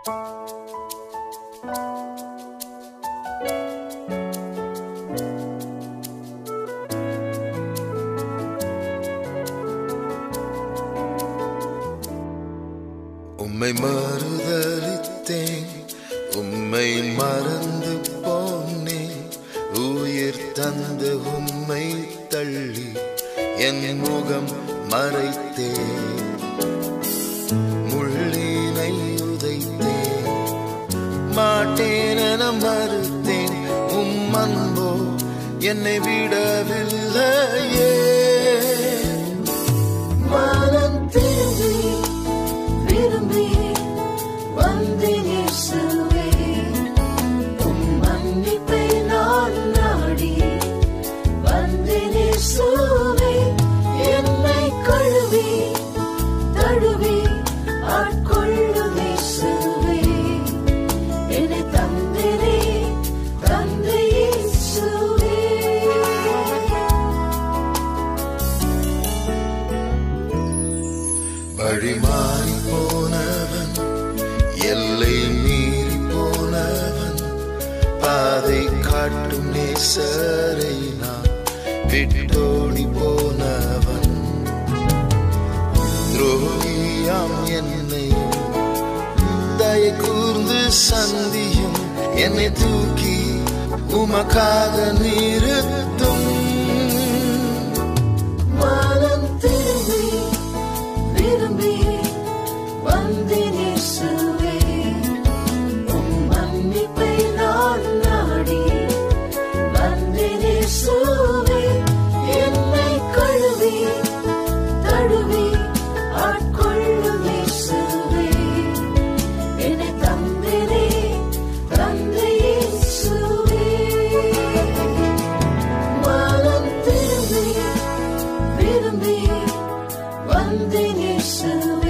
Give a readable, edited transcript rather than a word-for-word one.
உம்மை மறுதலித்தேன், உம்மை மறந்து போனேன், உயிர் தந்த உம்மை தள்ளி என் முகம் மறைத்தேன், முள்ளினை உதைத்தேன், மாட்டேன் மறுத்தேன், உம் அன்போ என்னை விடவில்லையே. மனம் திரும்பி விரும்பி வந்தேன் இயேசுவே, உம் மன்னிப்பை நான் நாடி வந்தேன் இயேசுவே, என்னை கழுவி தழுவி ஆட்கொள்ளும் இயேசுவே, என்னை தந்தேனே தந்தை இயேசுவே. வழி மாறி போனவன், எல்லை மீறி போனவன், பாதை காட்டும் நேசரை நான் விட்டோடி போனவன், துரோகியாம் என்னையும் தயை கூர்ந்து சந்தியும் என்னை தூக்கி உமக்காக நிறுத்தும். மனம் திரும்பி விரும்பி வந்தேன் இயேசுவே, உம் மன்னிப்பை நான் நாடி வந்தேன் இயேசுவே, என்னை கழுவி தழுவி ஆட்கொள்ளும் இயேசுவே, என்னை தந்தேனே தந்தை இயேசுவே. மனம் திரும்பி விரும்பி வந்தேன் இயேசுவே,